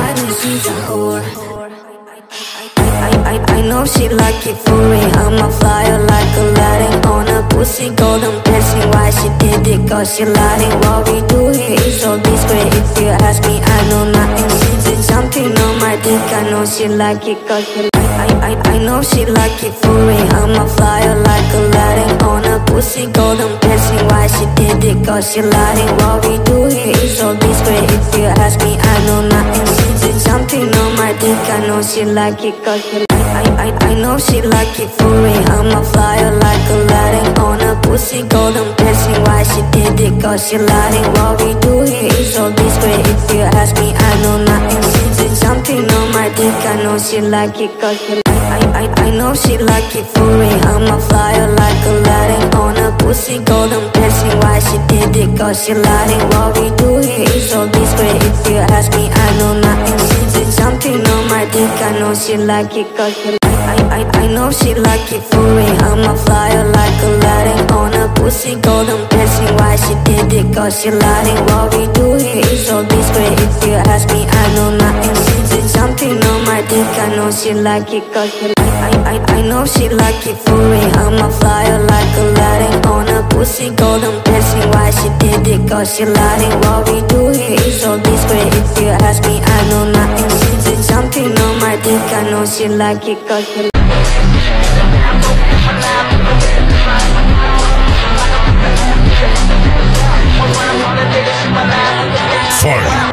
I know she's a whore. I know she like it for me. I'm a flyer like Aladdin on a pussy golden blessing. Why she did it? Cause she lied. What we do here is so discreet. If you ask me, I know nothing. She did something on my dick. I know she like it cause she I know she like it for me. I'm a flyer like Aladdin on a pussy golden blessing. Why she did it? Cause she lied. What we do here is so discreet. If you ask me, I know nothing. She did something on my dick. I know she like it cause she I know she like it for me. I'm a flyer like Aladdin on a pussy golden blessing. Why she did it? Cause she lied. What we do here is so discreet. If you ask me, I know nothing. She did something on my dick. I know she like it cause she I know she like it for me. I'm a flyer like Aladdin on a pussy golden blessing. Why she did it? Cause she lied. What we do here is so discreet. If you ask me, I know nothing. She did something on my dick. I know she like it cause she I know she like it for me. I'm a flyer like Aladdin on a pussy golden blessing. Why she did it? Cause she lied. What we do here is so discreet. If you ask me, I know nothing. She did something on my dick. I know she like it cause she I know she like it for me. I'm a flyer like Aladdin on a pussy golden blessing. Why she did it? Cause she lied. What we do here is so discreet. If you ask me, I know nothing. She did something on my dick. I know she like it cause she Fire.